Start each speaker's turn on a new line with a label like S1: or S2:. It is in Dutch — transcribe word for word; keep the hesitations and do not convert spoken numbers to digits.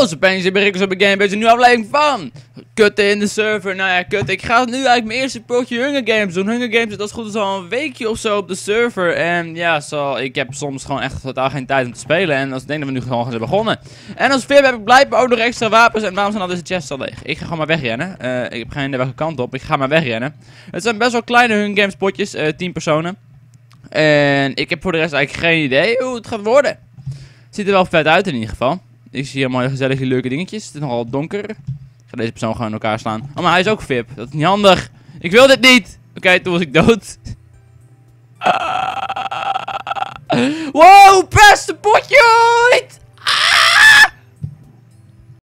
S1: Als opeens een bericht op de Gamebase, een nieuwe aflevering van Kutten in de server. Nou ja, kut. Ik ga nu eigenlijk mijn eerste potje Hunger Games doen. Hunger Games, dat is goed, is al een weekje of zo op de server. En ja, zo, ik heb soms gewoon echt totaal geen tijd om te spelen. En als ik denk dat we nu gewoon gaan zijn begonnen. En als Vib heb ik blijkbaar ook nog extra wapens. En waarom zijn al deze chests al leeg? Ik ga gewoon maar wegrennen. Uh, ik heb geen idee welke kant op. Ik ga maar wegrennen. Het zijn best wel kleine Hunger Games potjes, uh, tien personen. En ik heb voor de rest eigenlijk geen idee hoe het gaat worden. Het ziet er wel vet uit in ieder geval. Ik zie hier mooie gezellige leuke dingetjes. Het is nogal donker. Ik ga deze persoon gewoon in elkaar slaan. Oh, maar hij is ook V I P. Dat is niet handig. Ik wil dit niet. Oké, okay, toen was ik dood. Wow, beste potje ooit.